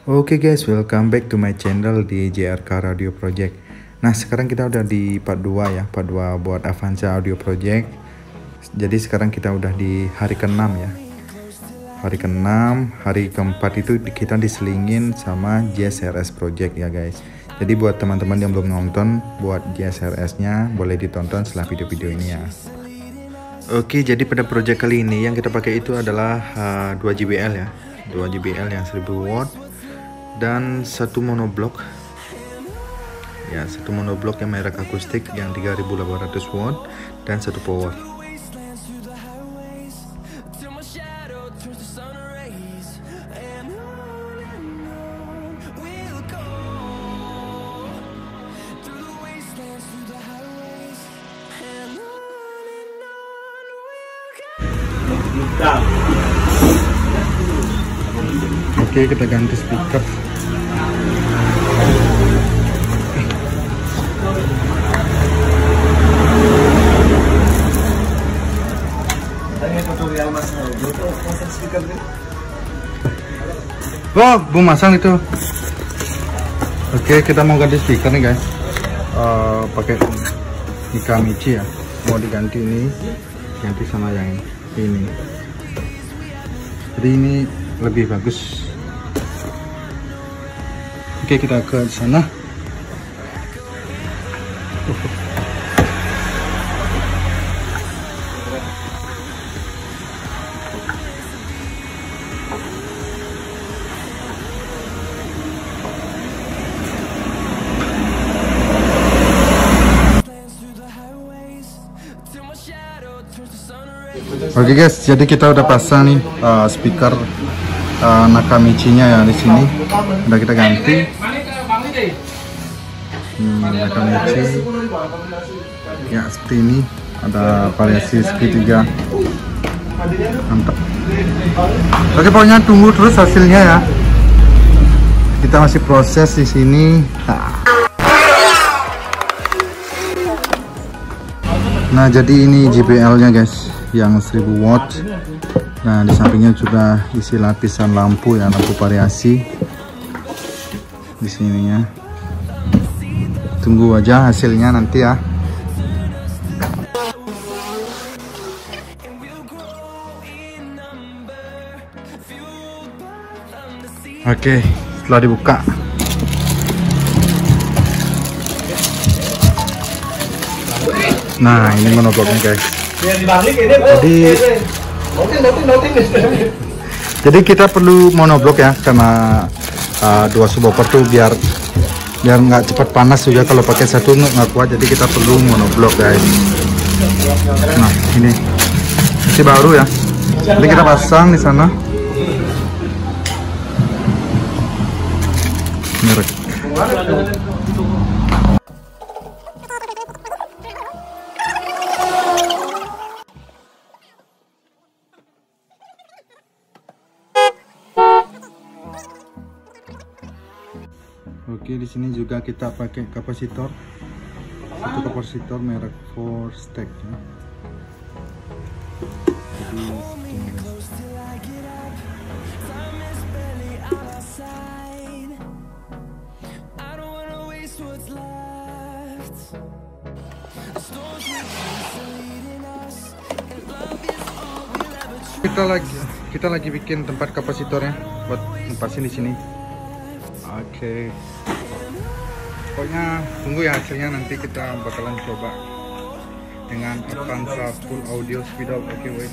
Oke guys, welcome back to my channel di JRK Radio Project. Nah, sekarang kita udah di part 2 ya, part 2 buat Avanza Audio Project. Jadi sekarang kita udah di hari ke-6 ya. Hari ke-6, hari keempat itu kita diselingin sama JSRS Project ya guys. Jadi buat teman-teman yang belum nonton, buat JSRS-nya boleh ditonton setelah video-video ini ya. Oke, jadi pada project kali ini yang kita pakai itu adalah 2 JBL ya. 2 JBL yang 1000 watt dan satu monoblok ya, satu monoblok yang merek akustik yang 3800 watt dan satu power. Oke, kita ganti speaker. Oh, belum masang itu. Oke, kita mau ganti speaker nih guys. Pakai Nikamichi ya. Mau diganti ini, ganti sama yang ini. Jadi ini lebih bagus. Oke, kita ke sana. Oke guys, jadi kita udah pasang nih speaker Nakamichi-nya ya di sini. Udah kita ganti. Nakamichi. Ya seperti ini. Ada variasi segitiga. Mantap. Oke, pokoknya tunggu terus hasilnya ya. Kita masih proses di sini. Nah, jadi ini JBL-nya guys, yang 1000 watt. Nah, di sampingnya sudah isi lapisan lampu ya, lampu variasi di sininya. Tunggu aja hasilnya nanti ya. Oke, setelah dibuka. Nah, ini monobloknya guys. Jadi kita perlu monoblok ya, karena 2 subwoofer tuh biar nggak cepat panas juga. Kalau pakai satu nggak kuat, jadi kita perlu monoblok guys. Nah, ini masih baru ya. Jadi kita pasang di sana. Merek. Oke, di sini juga kita pakai kapasitor. Satu kapasitor merek Forstec ya. Jadi kita lagi bikin tempat kapasitornya buat ngepasin di sini. Oke. Pokoknya tunggu ya hasilnya, nanti kita bakalan coba dengan Avanza full audio speed up. Oke, wait.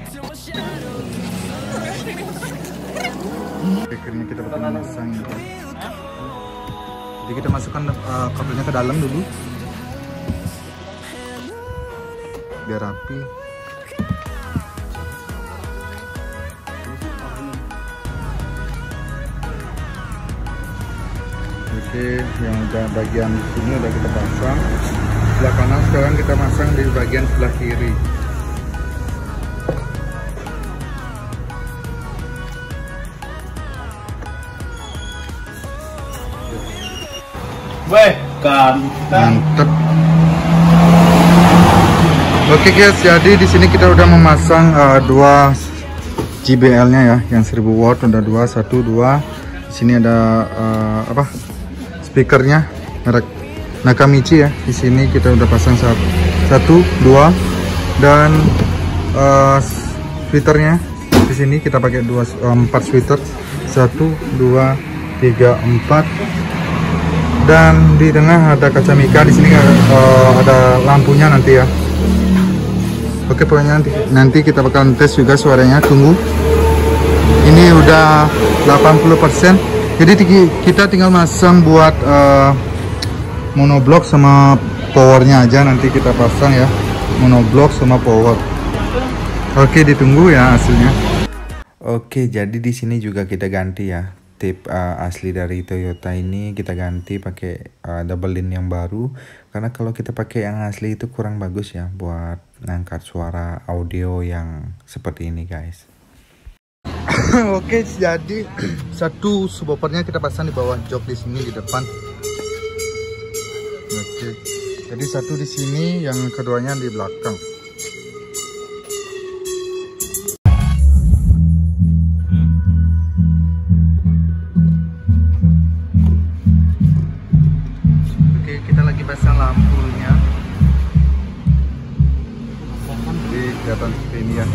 Akhirnya kita bakalan masang ya. Jadi kita masukkan kabelnya ke dalam dulu biar rapi. Oke, yang udah bagian sini udah kita pasang. Sebelah kanan sekarang kita pasang di bagian sebelah kiri. Mantep. Oke guys, jadi di sini kita udah memasang 2 JBL-nya ya, yang 1000 watt udah 2, 1, 2. Di sini ada apa? Speakernya merek Nakamichi ya. Di sini kita udah pasang satu, dua, dan tweeternya di sini kita pakai 4 tweeter, 1, 2, 3, 4, dan di tengah ada kaca mika. Di sini ada lampunya nanti ya. Oke, pokoknya nanti kita bakalan tes juga suaranya. Tunggu. Ini udah 80%. Jadi kita tinggal masang buat monoblock sama powernya aja. Nanti kita pasang ya, monoblock sama power. Oke, ditunggu ya hasilnya. Oke, jadi di sini juga kita ganti ya. Tip asli dari Toyota ini kita ganti pakai double line yang baru, karena kalau kita pakai yang asli itu kurang bagus ya buat ngangkat suara audio yang seperti ini guys. Oke, jadi satu subwoofernya kita pasang di bawah jok di sini di depan. Oke, jadi satu di sini, yang keduanya di belakang. Oke, kita lagi pasang lampunya. Jadi kelihatan seperti ini ya.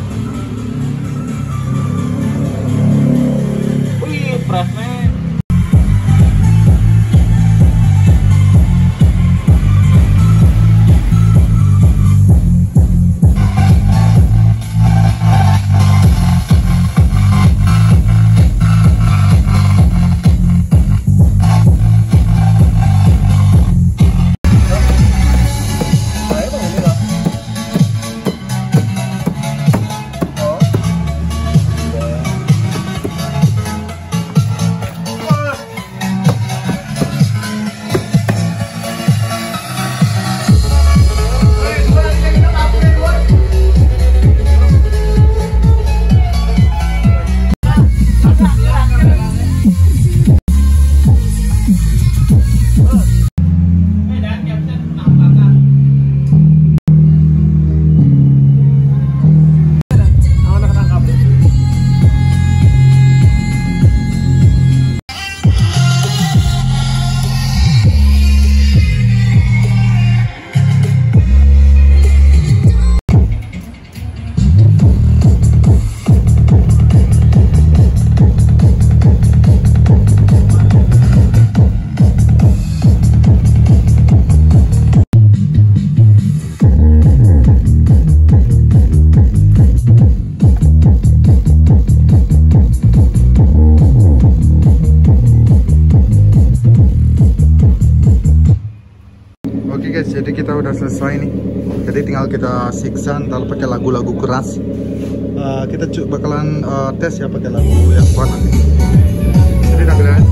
Guys, jadi kita udah selesai nih. Jadi tinggal kita siksa, ntar pakai lagu-lagu keras. Kita bakalan tes ya pakai lagu yang kuat nanti. Jadi udah keren.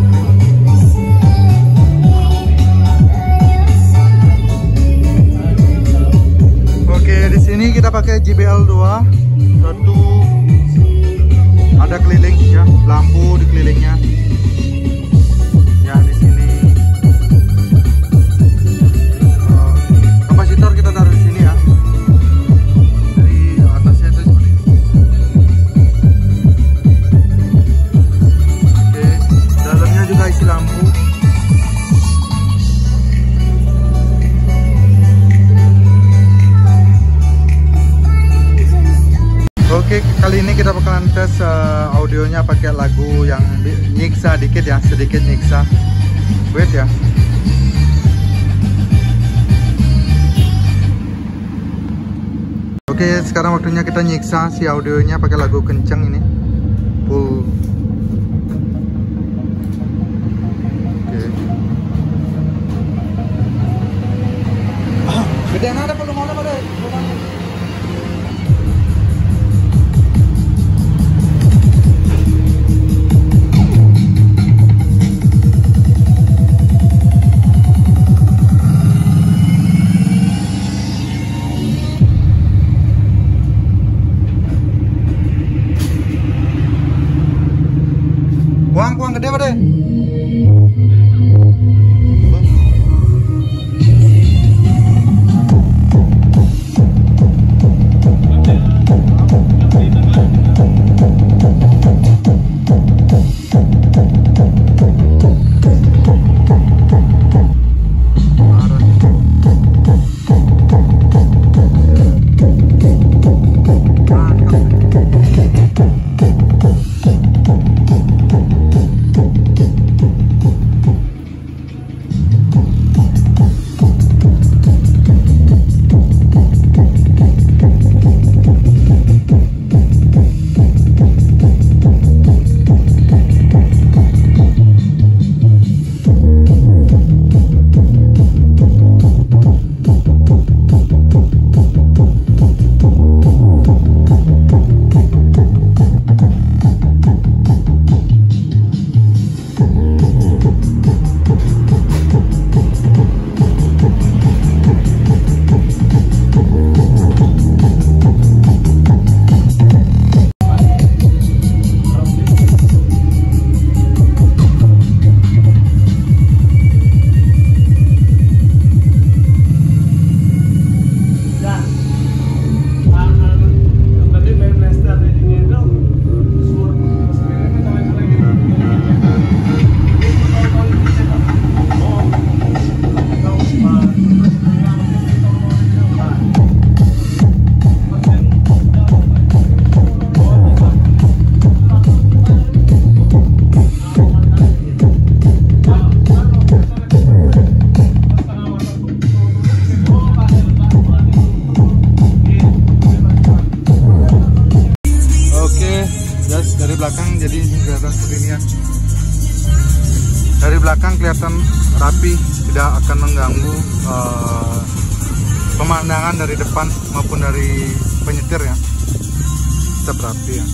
Oke, di sini kita pakai JBL 2. Satu ada keliling ya, lampu di kelilingnya. Ya, di sini kapasitor kita taruh di sini ya. Dari atasnya itu seperti ini. Oke, dalamnya juga isi lampu. Oke, kali ini kita bakalan tes audionya pakai lagu yang nyiksa dikit ya, sedikit nyiksa. Wait ya. Oke, sekarang waktunya kita nyiksa si audionya pakai lagu kenceng ini. Full. Oke. Gedean ada perlu mau ada. Dari belakang kelihatan rapi, tidak akan mengganggu pemandangan dari depan maupun dari penyetir ya. Tetap rapi ya.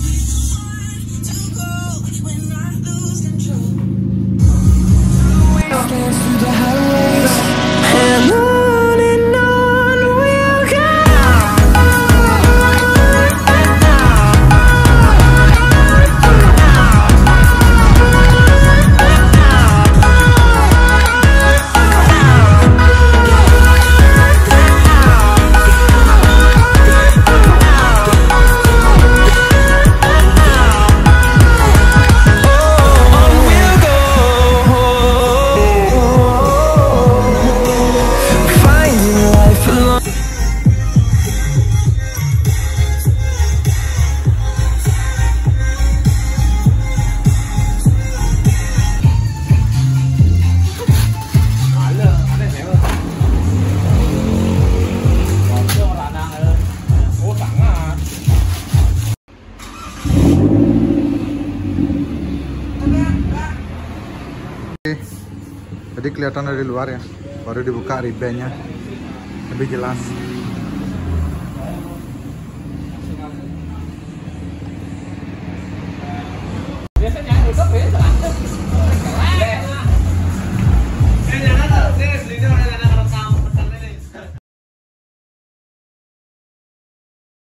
Jadi kelihatan dari luar ya, baru dibuka ribbonnya lebih jelas. Biasanya duduk ya,